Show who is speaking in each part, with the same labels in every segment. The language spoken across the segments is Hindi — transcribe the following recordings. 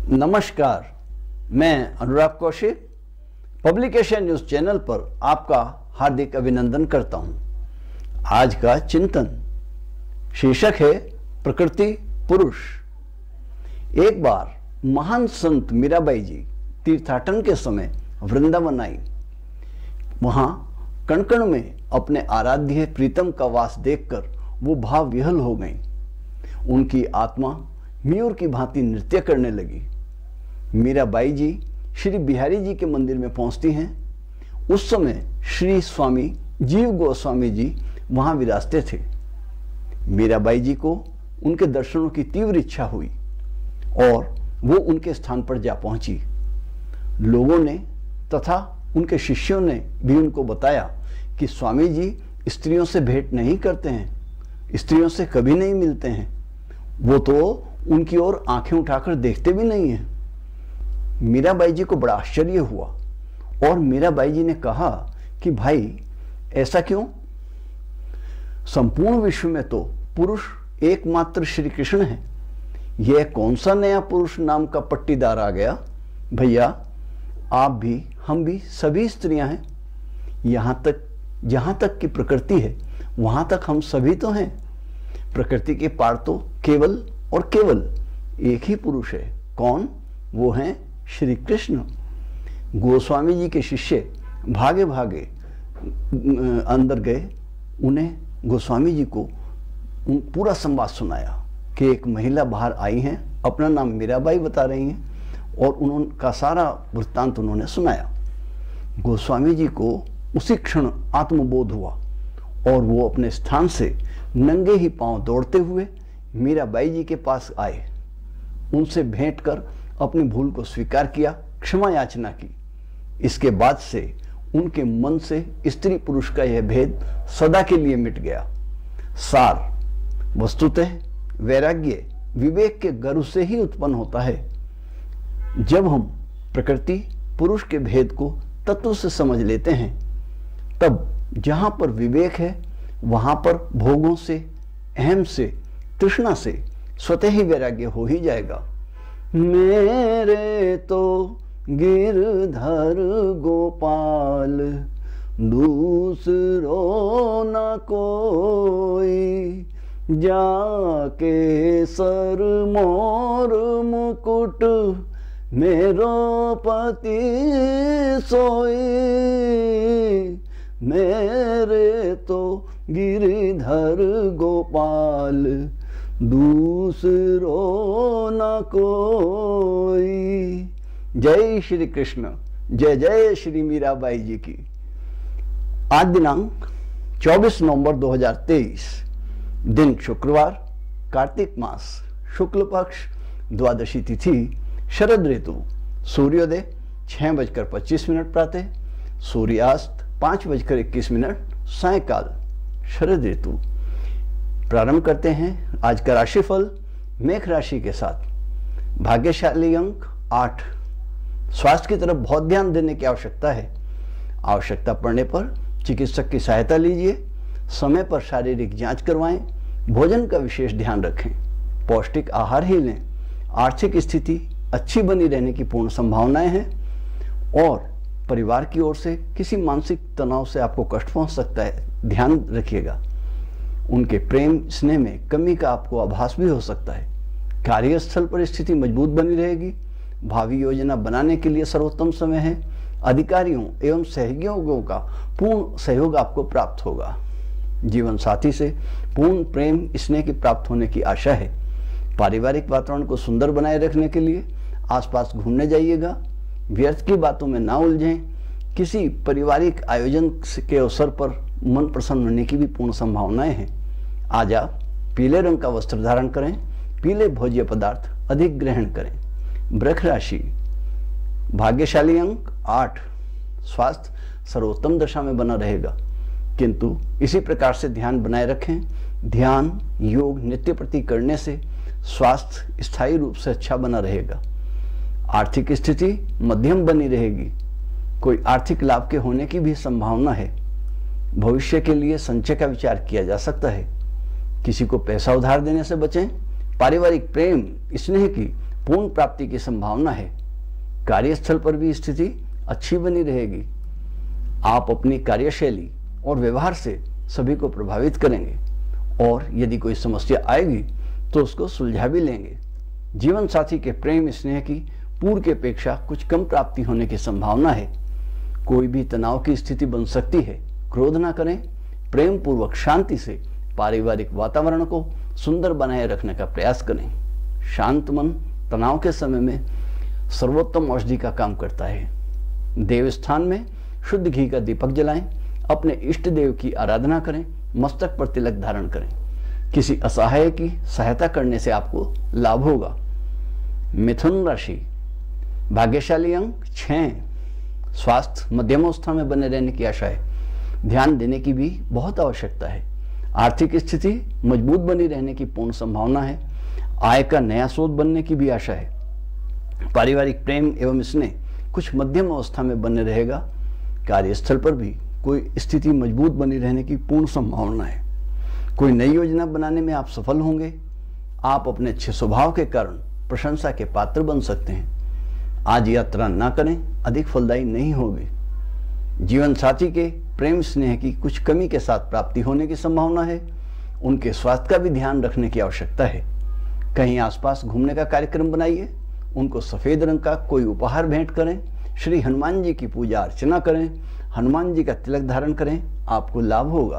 Speaker 1: नमस्कार, मैं Anurag Kaushik publication news channel पर आपका हार्दिक अभिनंदन करता हूं। आज का चिंतन शीर्षक है प्रकृति पुरुष। एक बार महान संत मीराबाई जी तीर्थाटन के समय वृंदावन आई। वहां कण कण में अपने आराध्य प्रीतम का वास देखकर वो भाव विह्वल हो गई। उनकी आत्मा मयूर की भांति नृत्य करने लगी। मीराबाई जी श्री बिहारी जी के मंदिर में पहुंचती हैं। उस समय श्री स्वामी जीव गोस्वामी जी वहां विराजते थे। मीराबाई जी को उनके दर्शनों की तीव्र इच्छा हुई और वो उनके स्थान पर जा पहुंची। लोगों ने तथा उनके शिष्यों ने भी उनको बताया कि स्वामी जी स्त्रियों से भेंट नहीं करते हैं, स्त्रियों से कभी नहीं मिलते हैं, वो तो उनकी ओर आंखें उठाकर देखते भी नहीं हैं। मीराबाई जी को बड़ा आश्चर्य हुआ और मीराबाई जी ने कहा कि भाई ऐसा क्यों? संपूर्ण विश्व में तो पुरुष एकमात्र श्री कृष्ण है। यह कौन सा नया पुरुष नाम का पट्टीदार आ गया? भैया आप भी, हम भी, सभी स्त्रियां हैं। जहां तक की प्रकृति है वहां तक हम सभी तो हैं। प्रकृति के पार तो केवल और केवल एक ही पुरुष है। कौन? वो हैं श्री कृष्ण। गोस्वामी जी के शिष्य भागे भागे अंदर गए। उन्हें गोस्वामी जी को पूरा संवाद सुनाया कि एक महिला बाहर आई हैं, अपना नाम मीराबाई बता रही हैं और उनका सारा वृत्तांत उन्होंने सुनाया। गोस्वामी जी को उसी क्षण आत्मबोध हुआ और वो अपने स्थान से नंगे ही पांव दौड़ते हुए मीराबाई जी के पास आए। उनसे भेंट कर अपनी भूल को स्वीकार किया, क्षमा याचना की। इसके बाद से उनके मन से स्त्री पुरुष का यह भेद सदा के लिए मिट गया। सार वस्तुतः वैराग्य विवेक के गर्भ से ही उत्पन्न होता है। जब हम प्रकृति पुरुष के भेद को तत्व से समझ लेते हैं, तब जहां पर विवेक है वहां पर भोगों से, अहम से, तृष्णा से स्वतः ही वैराग्य हो ही जाएगा। मेरे तो गिरधर गोपाल दूसरो न कोई, जाके सर मोर मुकुट मेरो पति सोई। मेरे तो गिरधर गोपाल दूसरो न कोई। जय श्री कृष्ण, जय जय श्री मीराबाई जी की। आज दिनांक 24 नवंबर 2023, दिन शुक्रवार, कार्तिक मास, शुक्ल पक्ष, द्वादशी तिथि, शरद ऋतु। सूर्योदय 6:25 प्रातः, सूर्यास्त 5:21 सायकाल, शरद ऋतु। प्रारंभ करते हैं आज का राशिफल मेष राशि के साथ। भाग्यशाली अंक 8। स्वास्थ्य की तरफ बहुत ध्यान देने की आवश्यकता है। आवश्यकता पड़ने पर चिकित्सक की सहायता लीजिए। समय पर शारीरिक जांच करवाएं। भोजन का विशेष ध्यान रखें। पौष्टिक आहार ही लें। आर्थिक स्थिति अच्छी बनी रहने की पूर्ण संभावनाएं हैं और परिवार की ओर से किसी मानसिक तनाव से आपको कष्ट पहुंच सकता है, ध्यान रखिएगा। उनके प्रेम स्नेह में कमी का आपको आभास भी हो सकता है। कार्यस्थल पर स्थिति मजबूत बनी रहेगी। भावी योजना बनाने के लिए सर्वोत्तम समय है। अधिकारियों एवं सहयोगियों का पूर्ण सहयोग आपको प्राप्त होगा। जीवन साथी से पूर्ण प्रेम स्नेह की प्राप्त होने की आशा है। पारिवारिक वातावरण को सुंदर बनाए रखने के लिए आसपास घूमने जाइएगा। व्यर्थ की बातों में ना उलझें। किसी पारिवारिक आयोजन के अवसर पर मन प्रसन्न होने की भी पूर्ण संभावनाएं हैं। आज आप पीले रंग का वस्त्र धारण करें। पीले भोज्य पदार्थ अधिक ग्रहण करें। वृष राशि। भाग्यशाली अंक 8। स्वास्थ्य सर्वोत्तम दशा में बना रहेगा, किंतु इसी प्रकार से ध्यान बनाए रखें। ध्यान, योग नित्य प्रति करने से स्वास्थ्य स्थायी रूप से अच्छा बना रहेगा। आर्थिक स्थिति मध्यम बनी रहेगी। कोई आर्थिक लाभ के होने की भी संभावना है। भविष्य के लिए संचय का विचार किया जा सकता है। किसी को पैसा उधार देने से बचें। पारिवारिक प्रेम स्नेह की पूर्ण प्राप्ति की संभावना है। कार्यस्थल पर भी स्थिति अच्छी बनी रहेगी। आप अपनी कार्यशैली और व्यवहार से सभी को प्रभावित करेंगे और यदि कोई समस्या आएगी तो उसको सुलझा भी लेंगे। जीवन साथी के प्रेम स्नेह की पूर्व की अपेक्षा कुछ कम प्राप्ति होने की संभावना है। कोई भी तनाव की स्थिति बन सकती है। क्रोध ना करें, प्रेम पूर्वक शांति से पारिवारिक वातावरण को सुंदर बनाए रखने का प्रयास करें। शांत मन तनाव के समय में सर्वोत्तम औषधि का काम करता है। देवस्थान में शुद्ध घी का दीपक जलाएं, अपने इष्ट देव की आराधना करें, मस्तक पर तिलक धारण करें। किसी असहाय की सहायता करने से आपको लाभ होगा। मिथुन राशि, भाग्यशाली अंक 6। स्वास्थ्य मध्यम अवस्था में बने रहने की आशा है। ध्यान देने की भी बहुत आवश्यकता है। आर्थिक स्थिति मजबूत बनी रहने की पूर्ण संभावना है। आय का नया स्रोत बनने की भी आशा है। पारिवारिक प्रेम एवं स्नेह कुछ मध्यम अवस्था में बने रहेगा। कार्यस्थल पर भी कोई स्थिति मजबूत बनी रहने की पूर्ण संभावना है। कोई नई योजना बनाने में आप सफल होंगे। आप अपने अच्छे स्वभाव के कारण प्रशंसा के पात्र बन सकते हैं। आज यात्रा ना करें, अधिक फलदायी नहीं होगी। जीवन साथी के प्रेम स्नेह की कुछ कमी के साथ प्राप्ति होने की संभावना है। उनके स्वास्थ्य का भी ध्यान रखने की आवश्यकता है। कहीं आसपास घूमने का कार्यक्रम बनाइए। उनको सफेद रंग का कोई उपहार भेंट करें। श्री हनुमान जी की पूजा अर्चना करें। हनुमान जी का तिलक धारण करें, आपको लाभ होगा।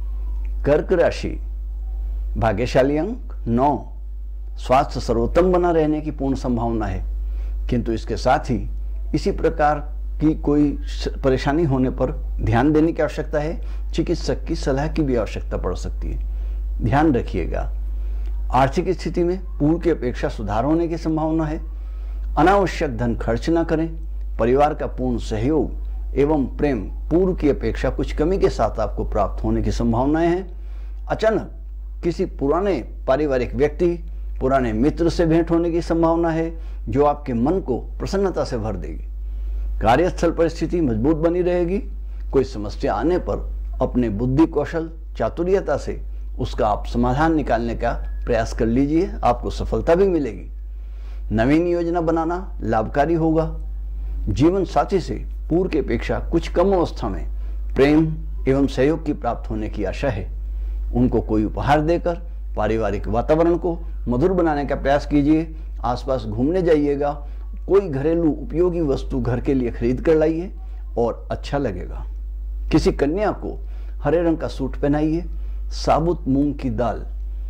Speaker 1: कर्क राशि, भाग्यशाली अंक 9। स्वास्थ्य सर्वोत्तम बना रहने की पूर्ण संभावना है, किंतु इसके साथ ही इसी प्रकार की कोई परेशानी होने पर ध्यान देने की आवश्यकता है। चिकित्सक की सलाह की भी आवश्यकता पड़ सकती है, ध्यान रखिएगा। आर्थिक स्थिति में पूर्व की अपेक्षा सुधार होने की संभावना है। अनावश्यक धन खर्च न करें। परिवार का पूर्ण सहयोग एवं प्रेम पूर्व की अपेक्षा कुछ कमी के साथ आपको प्राप्त होने की संभावनाएं हैं। अचानक किसी पुराने पारिवारिक व्यक्ति, पुराने मित्र से भेंट होने की संभावना है, जो आपके मन को प्रसन्नता से भर देगी। कार्यस्थल पर स्थिति मजबूत बनी रहेगी। कोई समस्या आने पर अपने बुद्धि कौशल चातुर्यता से उसका आप समाधान निकालने का प्रयास कर लीजिए, आपको सफलता भी मिलेगी। नवीन योजना बनाना लाभकारी होगा। जीवन साथी से पूर्व की अपेक्षा कुछ कम अवस्था में प्रेम एवं सहयोग की प्राप्त होने की आशा है। उनको कोई उपहार देकर पारिवारिक वातावरण को मधुर बनाने का प्रयास कीजिए। आसपास घूमने जाइएगा। कोई घरेलू उपयोगी वस्तु घर के लिए खरीद कर लाइए और अच्छा लगेगा। किसी कन्या को हरे रंग का सूट पहनाइए। साबुत मूंग की दाल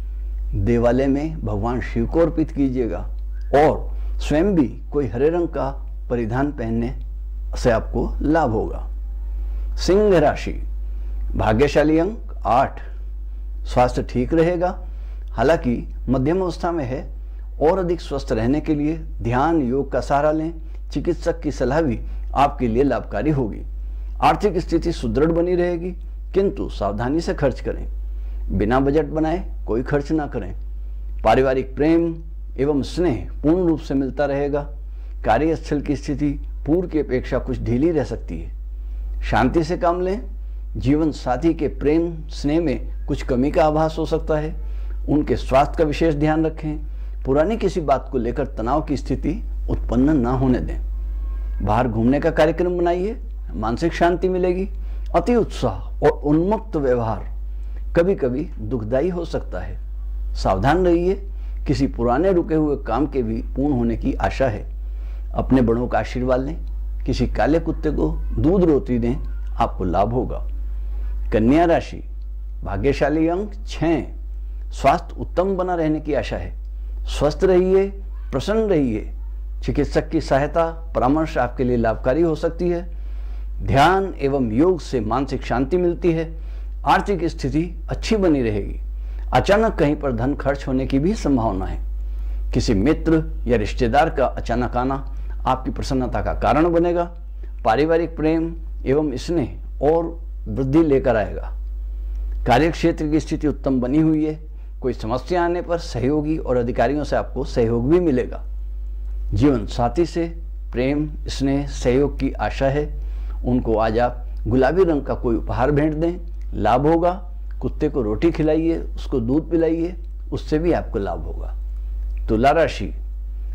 Speaker 1: देवालय में भगवान शिव को अर्पित कीजिएगा और स्वयं भी कोई हरे रंग का परिधान पहनने से आपको लाभ होगा। सिंह राशि, भाग्यशाली अंक 8। स्वास्थ्य ठीक रहेगा, हालांकि मध्यम अवस्था में है। और अधिक स्वस्थ रहने के लिए ध्यान योग का सहारा लें। चिकित्सक की सलाह भी आपके लिए लाभकारी होगी। आर्थिक स्थिति सुदृढ़ बनी रहेगी, किंतु सावधानी से खर्च करें। बिना बजट बनाए कोई खर्च ना करें। पारिवारिक प्रेम एवं स्नेह पूर्ण रूप से मिलता रहेगा। कार्यस्थल की स्थिति पूर्व की अपेक्षा कुछ ढीली रह सकती है। शांति से काम लें। जीवन साथी के प्रेम स्नेह में कुछ कमी का आभास हो सकता है। उनके स्वास्थ्य का विशेष ध्यान रखें। पुरानी किसी बात को लेकर तनाव की स्थिति उत्पन्न ना होने दें। बाहर घूमने का कार्यक्रम बनाइए, मानसिक शांति मिलेगी। अति उत्साह और उन्मुक्त व्यवहार कभी कभी दुखदायी हो सकता है, सावधान रहिए। किसी पुराने रुके हुए काम के भी पूर्ण होने की आशा है। अपने बड़ों का आशीर्वाद लें। किसी काले कुत्ते को दूध रोटी दें, आपको लाभ होगा। कन्या राशि, भाग्यशाली अंक 6। स्वास्थ्य उत्तम बना रहने की आशा है। स्वस्थ रहिए, प्रसन्न रहिए। चिकित्सक की सहायता परामर्श आपके लिए लाभकारी हो सकती है। ध्यान एवं योग से मानसिक शांति मिलती है। आर्थिक स्थिति अच्छी बनी रहेगी। अचानक कहीं पर धन खर्च होने की भी संभावना है। किसी मित्र या रिश्तेदार का अचानक आना आपकी प्रसन्नता का कारण बनेगा। पारिवारिक प्रेम एवं स्नेह और वृद्धि लेकर आएगा। कार्यक्षेत्र की स्थिति उत्तम बनी हुई है। कोई समस्या आने पर सहयोगी और अधिकारियों से आपको सहयोग भी मिलेगा। जीवन साथी से प्रेम स्नेह सहयोग की आशा है। उनको आज आप गुलाबी रंग का कोई उपहार भेंट दें, लाभ होगा। कुत्ते को रोटी खिलाइए, उसको दूध पिलाइए, उससे भी आपको लाभ होगा। तुला राशि,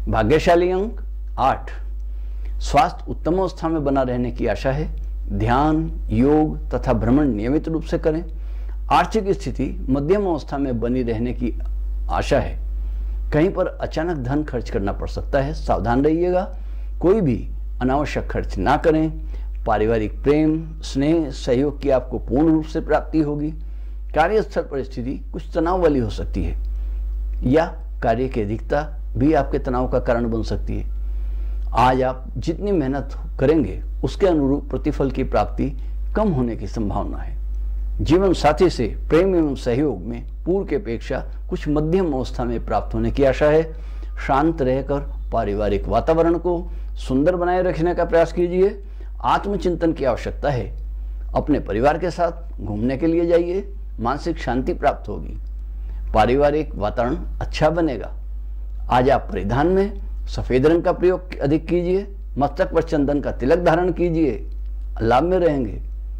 Speaker 1: भाग्यशाली अंक 8, स्वास्थ्य उत्तम अवस्था में बना रहने की आशा है। ध्यान, योग तथा भ्रमण नियमित रूप से करें। आर्थिक स्थिति मध्यम अवस्था में बनी रहने की आशा है। कहीं पर अचानक धन खर्च करना पड़ सकता है, सावधान रहिएगा। कोई भी अनावश्यक खर्च ना करें। पारिवारिक प्रेम, स्नेह, सहयोग की आपको पूर्ण रूप से प्राप्ति होगी। कार्यस्थल पर स्थिति कुछ तनाव वाली हो सकती है या कार्य की अधिकता भी आपके तनाव का कारण बन सकती है। आज आप जितनी मेहनत करेंगे उसके अनुरूप प्रतिफल की प्राप्ति कम होने की संभावना है। जीवन साथी से प्रेम एवं सहयोग में पूर्व की अपेक्षा कुछ मध्यम अवस्था में प्राप्त होने की आशा है। शांत रहकर पारिवारिक वातावरण को सुंदर बनाए रखने का प्रयास कीजिए। आत्मचिंतन की आवश्यकता है। अपने परिवार के साथ घूमने के लिए जाइए, मानसिक शांति प्राप्त होगी। पारिवारिक वातावरण अच्छा बनेगा। आज आप परिधान में सफेद रंग का प्रयोग अधिक कीजिए। मस्तक पर चंदन का तिलक धारण कीजिए, लाभ में रहेंगे।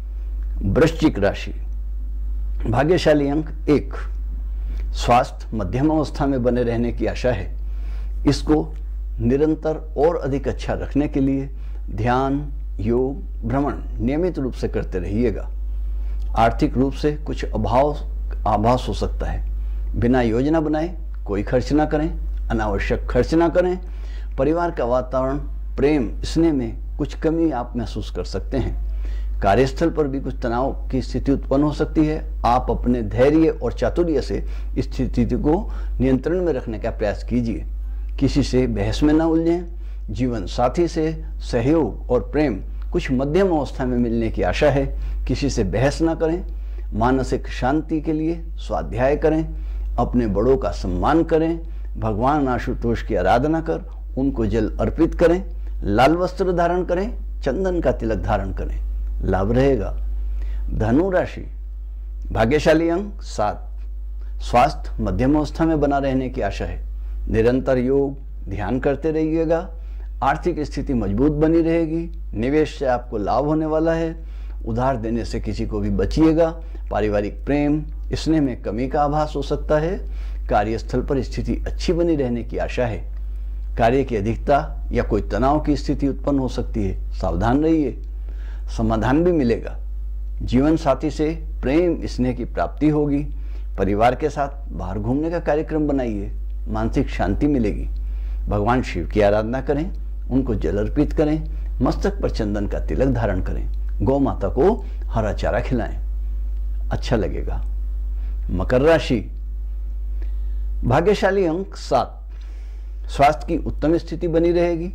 Speaker 1: वृश्चिक राशि, भाग्यशाली अंक 1, स्वास्थ्य मध्यम अवस्था में बने रहने की आशा है। इसको निरंतर और अधिक अच्छा रखने के लिए ध्यान, योग, भ्रमण नियमित रूप से करते रहिएगा। आर्थिक रूप से कुछ आभास हो सकता है। बिना योजना बनाए कोई खर्च ना करें, अनावश्यक खर्च ना करें। परिवार का वातावरण, प्रेम, स्नेह में कुछ कमी आप महसूस कर सकते हैं। कार्यस्थल पर भी कुछ तनाव की स्थिति उत्पन्न हो सकती है। आप अपने धैर्य और चातुर्य से इस स्थिति को नियंत्रण में रखने का प्रयास कीजिए। किसी से बहस में ना उलझें। जीवन साथी से सहयोग और प्रेम कुछ मध्यम अवस्था में मिलने की आशा है। किसी से बहस ना करें। मानसिक शांति के लिए स्वाध्याय करें। अपने बड़ों का सम्मान करें। भगवान आशुतोष की आराधना कर उनको जल अर्पित करें। लाल वस्त्र धारण करें। चंदन का तिलक धारण करें, लाभ रहेगा। धनु राशि, भाग्यशाली अंक 7, स्वास्थ्य मध्यम अवस्था में बना रहने की आशा है। निरंतर योग, ध्यान करते रहिएगा। आर्थिक स्थिति मजबूत बनी रहेगी। निवेश से आपको लाभ होने वाला है। उधार देने से किसी को भी बचिएगा। पारिवारिक प्रेम, स्नेह में कमी का आभास हो सकता है। कार्यस्थल पर स्थिति अच्छी बनी रहने की आशा है। कार्य की अधिकता या कोई तनाव की स्थिति उत्पन्न हो सकती है, सावधान रहिए। समाधान भी मिलेगा। जीवन साथी से प्रेम, स्नेह की प्राप्ति होगी। परिवार के साथ बाहर घूमने का कार्यक्रम बनाइए, मानसिक शांति मिलेगी। भगवान शिव की आराधना करें, उनको जल अर्पित करें। मस्तक पर चंदन का तिलक धारण करें। गौ माता को हरा चारा खिलाएं, अच्छा लगेगा। मकर राशि, भाग्यशाली अंक 7, स्वास्थ्य की उत्तम स्थिति बनी रहेगी।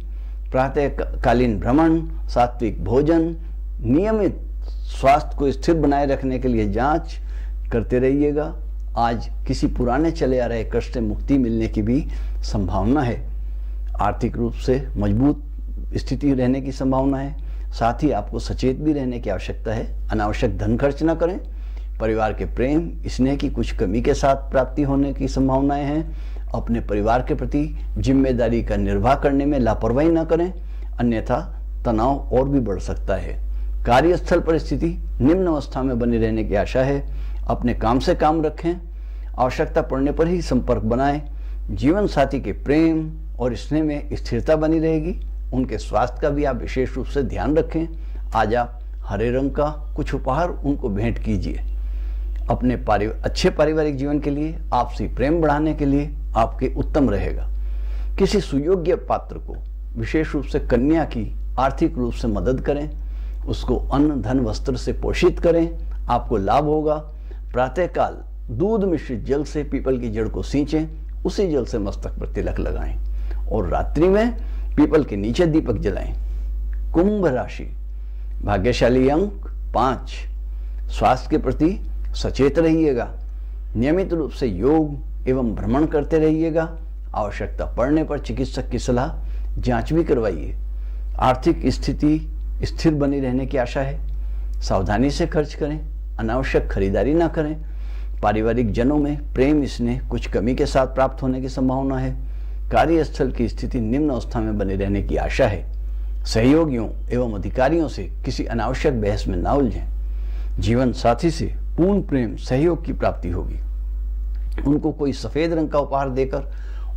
Speaker 1: प्रातःकालीन भ्रमण, सात्विक भोजन, नियमित स्वास्थ्य को स्थिर बनाए रखने के लिए जांच करते रहिएगा। आज किसी पुराने चले आ रहे कष्ट से मुक्ति मिलने की भी संभावना है। आर्थिक रूप से मजबूत स्थिति रहने की संभावना है। साथ ही आपको सचेत भी रहने की आवश्यकता है। अनावश्यक धन खर्च न करें। परिवार के प्रेम, स्नेह की कुछ कमी के साथ प्राप्ति होने की संभावनाएं हैं। अपने परिवार के प्रति जिम्मेदारी का निर्वाह करने में लापरवाही न करें, अन्यथा तनाव और भी बढ़ सकता है। कार्यस्थल पर स्थिति निम्न अवस्था में बनी रहने की आशा है। अपने काम से काम रखें। आवश्यकता पड़ने पर ही संपर्क बनाएं। जीवन साथी के प्रेम और स्नेह में स्थिरता बनी रहेगी। उनके स्वास्थ्य का भी आप विशेष रूप से ध्यान रखें। आज आप हरे रंग का कुछ उपहार उनको भेंट कीजिए। अपने अच्छे पारिवारिक जीवन के लिए, आपसी प्रेम बढ़ाने के लिए आपके उत्तम रहेगा। किसी सुयोग्य पात्र को, विशेष रूप से कन्या की, आर्थिक रूप से मदद करें। उसको अन्न, धन, वस्त्र से पोषित करें, आपको लाभ होगा। प्रातःकाल दूध मिश्रित जल से पीपल की जड़ को सींचें, उसी जल से मस्तक पर तिलक लगाएं और रात्रि में पीपल के नीचे दीपक जलाएं। कुंभ राशि, भाग्यशाली अंक 5, स्वास्थ्य के प्रति सचेत रहिएगा। नियमित रूप से योग एवं भ्रमण करते रहिएगा। आवश्यकता पड़ने पर चिकित्सक की सलाह, जांच भी करवाइए। आर्थिक स्थिति स्थिर बनी रहने की आशा है। सावधानी से खर्च करें, अनावश्यक खरीदारी ना करें। पारिवारिक जनों में प्रेम, स्नेह कुछ कमी के साथ प्राप्त होने की संभावना है। कार्यस्थल की स्थिति निम्न अवस्था में बनी रहने की आशा है। सहयोगियों एवं अधिकारियों से किसी अनावश्यक बहस में ना उलझें। जीवन साथी से पूर्ण प्रेम, सहयोग की प्राप्ति होगी। उनको कोई सफेद रंग का उपहार देकर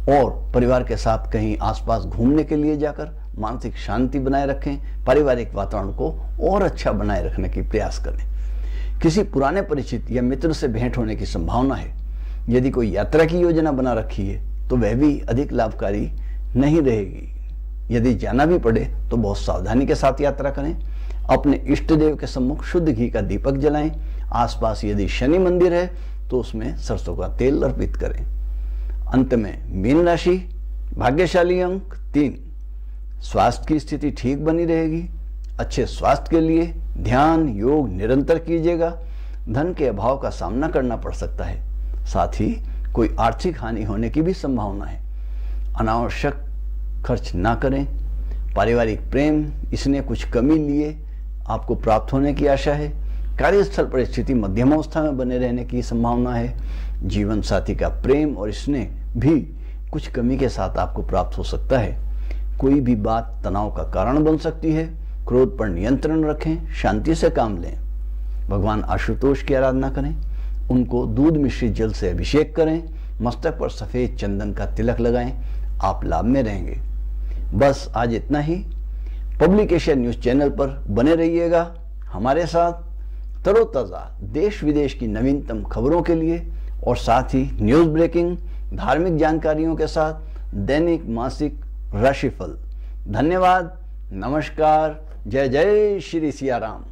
Speaker 1: और परिवार के साथ कहीं आसपास घूमने के लिए जाकर मानसिक शांति बनाए रखें। पारिवारिक वातावरण को और अच्छा बनाए रखने की प्रयास करें। किसी पुराने परिचित या मित्र से भेंट होने की संभावना है। यदि कोई यात्रा की योजना बना रखी है तो वह भी अधिक लाभकारी नहीं रहेगी। यदि जाना भी पड़े तो बहुत सावधानी के साथ यात्रा करें। अपने इष्ट देव के सम्मुख शुद्ध घी का दीपक जलाएं। आसपास यदि शनि मंदिर है तो उसमें सरसों का तेल अर्पित करें। अंत में मीन राशि, भाग्यशाली अंक 3। स्वास्थ्य की स्थिति ठीक बनी रहेगी। अच्छे स्वास्थ्य के लिए ध्यान योग निरंतर कीजिएगा। धन के अभाव का सामना करना पड़ सकता है। साथ ही कोई आर्थिक हानि होने की भी संभावना है। अनावश्यक खर्च ना करें। पारिवारिक प्रेम, इसने कुछ कमी लिए आपको प्राप्त होने की आशा है। कार्यस्थल पर स्थिति मध्यमावस्था में बने रहने की संभावना है। जीवन साथी का प्रेम और स्नेह भी कुछ कमी के साथ आपको प्राप्त हो सकता है। कोई भी बात तनाव का कारण बन सकती है। क्रोध पर नियंत्रण रखें, शांति से काम लें। भगवान आशुतोष की आराधना करें, उनको दूध मिश्रित जल से अभिषेक करें, मस्तक पर सफेद चंदन का तिलक लगाएं, आप लाभ में रहेंगे। बस आज इतना ही। पब्लिक एशिया न्यूज चैनल पर बने रहिएगा हमारे साथ। तरोताजा देश विदेश की नवीनतम खबरों के लिए और साथ ही न्यूज ब्रेकिंग, धार्मिक जानकारियों के साथ दैनिक मासिक राशिफल। धन्यवाद, नमस्कार, जय जय श्री सिया राम।